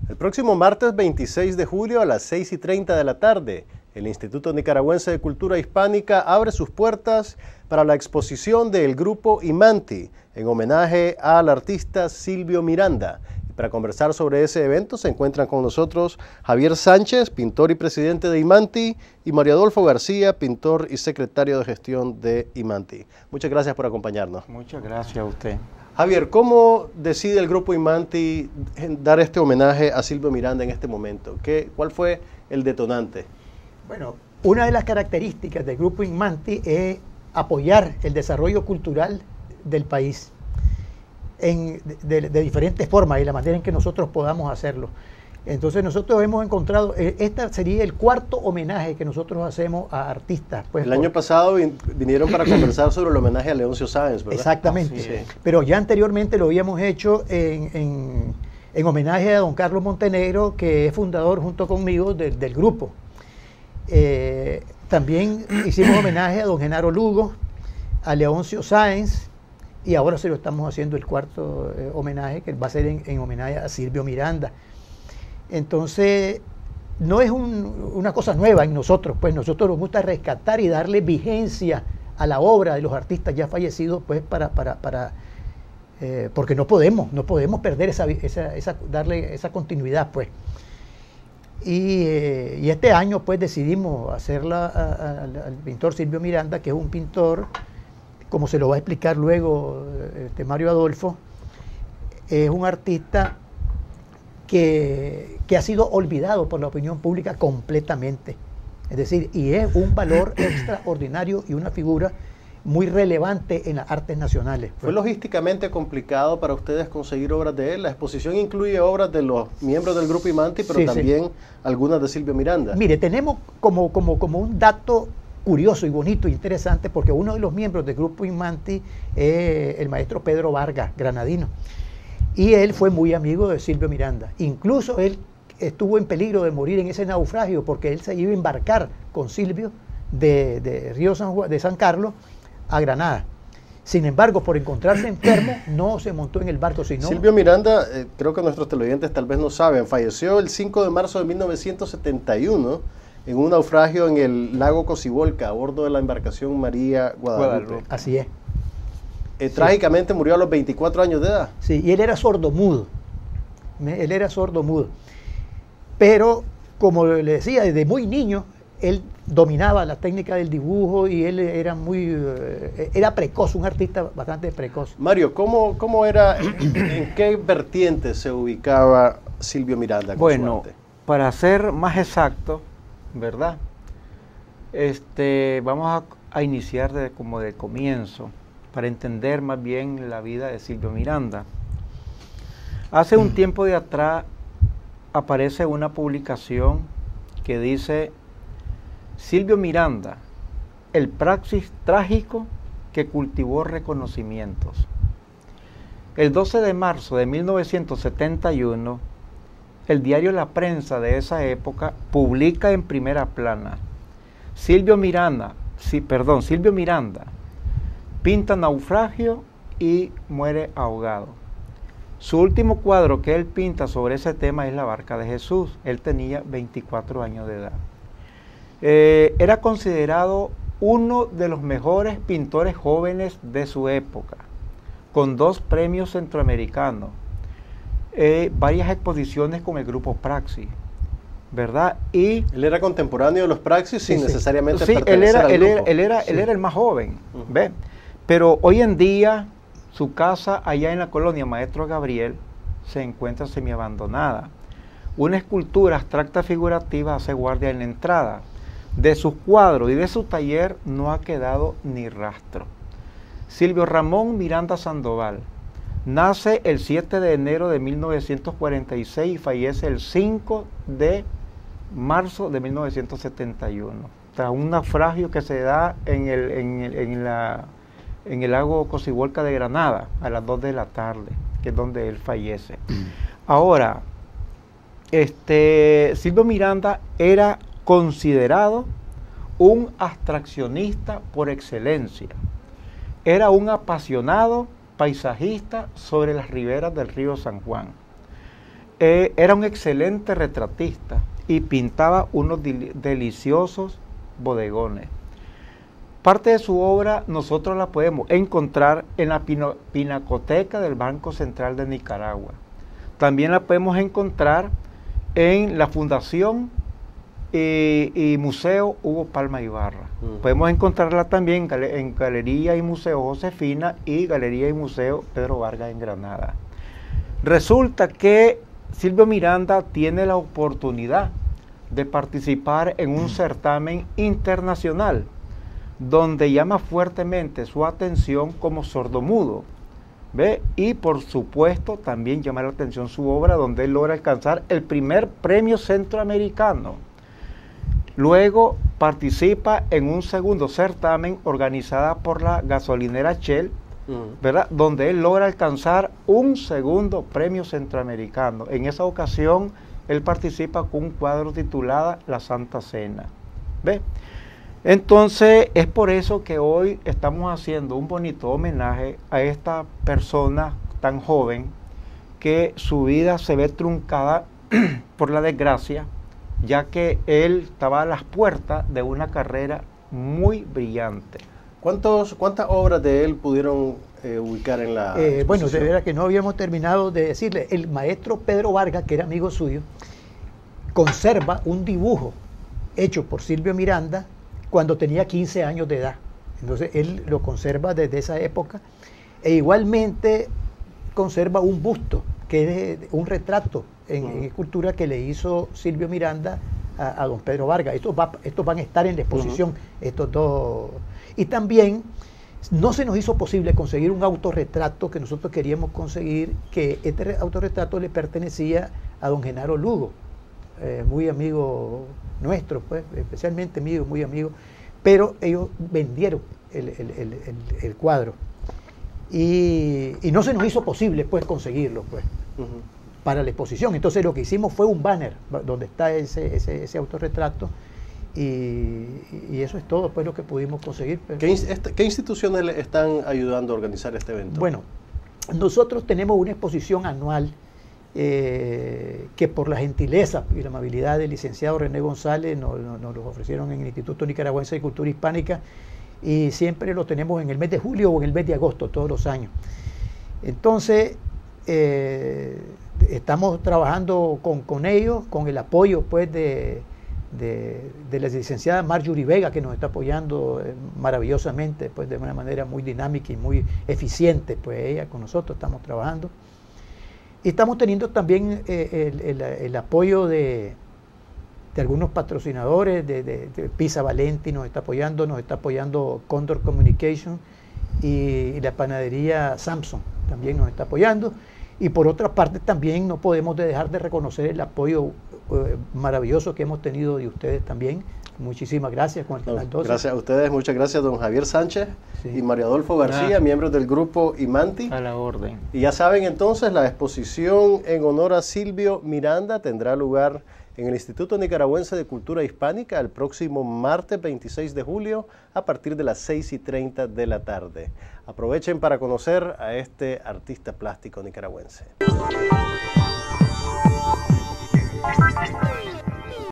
El próximo martes 26 de julio a las 6:30 de la tarde, el Instituto Nicaragüense de Cultura Hispánica abre sus puertas para la exposición del grupo Imanti, en homenaje al artista Silvio Miranda. Y para conversar sobre ese evento se encuentran con nosotros Javier Sánchez, pintor y presidente de Imanti, y Mario Adolfo García, pintor y secretario de gestión de Imanti. Muchas gracias por acompañarnos. Muchas gracias a usted. Javier, ¿cómo decide el grupo Imanti dar este homenaje a Silvio Miranda en este momento? ¿Cuál fue el detonante? Bueno, una de las características del grupo Imanti es apoyar el desarrollo cultural del país de diferentes formas y la manera en que nosotros podamos hacerlo. Entonces nosotros hemos encontrado, este sería el cuarto homenaje que nosotros hacemos a artistas. Pues, el año pasado vinieron para conversar sobre el homenaje a Leoncio Sáenz, ¿verdad? Exactamente, sí. Pero ya anteriormente lo habíamos hecho en homenaje a don Carlos Montenegro, que es fundador junto conmigo del grupo. También hicimos homenaje a don Genaro Lugo, a Leoncio Sáenz, y ahora se lo estamos haciendo el cuarto homenaje, que va a ser en homenaje a Silvio Miranda. Entonces, no es una cosa nueva en nosotros, pues nosotros nos gusta rescatar y darle vigencia a la obra de los artistas ya fallecidos, pues porque no podemos perder darle esa continuidad, pues. Y este año, pues, decidimos hacerla al pintor Silvio Miranda, que es un pintor, como se lo va a explicar luego Mario Adolfo, es un artista que ha sido olvidado por la opinión pública completamente. Es decir, y es un valor extraordinario y una figura muy relevante en las artes nacionales. ¿Fue logísticamente complicado para ustedes conseguir obras de él? La exposición incluye obras de los miembros del grupo Imanti, pero también algunas de Silvio Miranda. Mire, tenemos como un dato curioso y bonito e interesante, porque uno de los miembros del grupo Imanti es el maestro Pedro Vargas, granadino. Y él fue muy amigo de Silvio Miranda. Incluso él estuvo en peligro de morir en ese naufragio porque él se iba a embarcar con Silvio de Río de San Carlos a Granada. Sin embargo, por encontrarse enfermo, no se montó en el barco, sino... Silvio Miranda, creo que nuestros televidentes tal vez no saben, falleció el 5 de marzo de 1971 en un naufragio en el lago Cocibolca a bordo de la embarcación María Guadalupe. Así es. Trágicamente murió a los 24 años de edad. Sí, y él era sordomudo. Él era sordomudo. Pero, como le decía, desde muy niño, él dominaba la técnica del dibujo y él era era precoz, un artista bastante precoz. Mario, ¿cómo era, en qué vertiente se ubicaba Silvio Miranda? Bueno, para ser más exacto, ¿verdad? Vamos a iniciar como de comienzo, para entender más bien la vida de Silvio Miranda. Hace un tiempo de atrás aparece una publicación que dice: Silvio Miranda, el praxis trágico que cultivó reconocimientos. El 12 de marzo de 1971, el diario La Prensa de esa época publica en primera plana: Silvio Miranda, pinta naufragio y muere ahogado. Su último cuadro que él pinta sobre ese tema es La Barca de Jesús. Él tenía 24 años de edad. Era considerado uno de los mejores pintores jóvenes de su época, con 2 premios centroamericanos, varias exposiciones con el grupo Praxis, ¿verdad? Y él era contemporáneo de los Praxis sin necesariamente pertenecer al grupo. Él era el más joven, ¿ve? Pero hoy en día su casa allá en la colonia Maestro Gabriel se encuentra semiabandonada. Una escultura abstracta figurativa hace guardia en la entrada. De sus cuadros y de su taller no ha quedado ni rastro. Silvio Ramón Miranda Sandoval nace el 7 de enero de 1946 y fallece el 5 de marzo de 1971. Tras un naufragio que se da en el lago Cocibolca de Granada a las 2 de la tarde, que es donde él fallece. Ahora, Silvio Miranda era considerado un abstraccionista por excelencia. Era un apasionado paisajista sobre las riberas del río San Juan. era un excelente retratista y pintaba unos deliciosos bodegones. Parte de su obra nosotros la podemos encontrar en la Pinacoteca del Banco Central de Nicaragua. También la podemos encontrar en la Fundación y Museo Hugo Palma Ibarra. Podemos encontrarla también en Galería y Museo Josefina y Galería y Museo Pedro Vargas en Granada. Resulta que Silvio Miranda tiene la oportunidad de participar en un certamen internacional donde llama fuertemente su atención como sordomudo, ¿ve? Y por supuesto también llama la atención su obra donde él logra alcanzar el primer premio centroamericano. Luego participa en un segundo certamen organizada por la gasolinera Shell, ¿verdad? Donde él logra alcanzar un segundo premio centroamericano. En esa ocasión él participa con un cuadro titulado La Santa Cena, ¿ve? Entonces es por eso que hoy estamos haciendo un bonito homenaje a esta persona tan joven que su vida se ve truncada por la desgracia, ya que él estaba a las puertas de una carrera muy brillante. ¿Cuántas obras de él pudieron ubicar en la bueno, de verdad que no habíamos terminado de decirle, el maestro Pedro Vargas, que era amigo suyo, conserva un dibujo hecho por Silvio Miranda cuando tenía 15 años de edad. Entonces él lo conserva desde esa época e igualmente conserva un busto, que es un retrato en escultura que le hizo Silvio Miranda a don Pedro Vargas. Estos van a estar en la exposición, estos dos. Y también no se nos hizo posible conseguir un autorretrato que nosotros queríamos conseguir, que este autorretrato le pertenecía a don Genaro Lugo, muy amigo nuestro, pues, especialmente mío, muy amigo, pero ellos vendieron el cuadro y no se nos hizo posible, pues, conseguirlo, pues, para la exposición. Entonces lo que hicimos fue un banner donde está ese autorretrato y eso es todo, pues, lo que pudimos conseguir. ¿Qué instituciones le están ayudando a organizar este evento? Bueno, nosotros tenemos una exposición anual que por la gentileza y la amabilidad del licenciado René González nos lo ofrecieron en el Instituto Nicaragüense de Cultura Hispánica y siempre lo tenemos en el mes de julio o en el mes de agosto todos los años. Entonces estamos trabajando con ellos, con el apoyo, pues, de la licenciada Marjorie Vega, que nos está apoyando maravillosamente, pues, de una manera muy dinámica y muy eficiente. Pues ella con nosotros estamos trabajando. Y estamos teniendo también el apoyo de algunos patrocinadores, de Pisa Valenti nos está apoyando Condor Communication y la panadería Samson también nos está apoyando. Y por otra parte también no podemos dejar de reconocer el apoyo maravilloso que hemos tenido de ustedes también. Muchísimas gracias con el Canal 12. Gracias a ustedes, muchas gracias don Javier Sánchez y Mario Adolfo García, miembros del grupo Imanti. A la orden. Y ya saben entonces, la exposición en honor a Silvio Miranda tendrá lugar en el Instituto Nicaragüense de Cultura Hispánica el próximo martes 26 de julio a partir de las 6:30 de la tarde. Aprovechen para conocer a este artista plástico nicaragüense.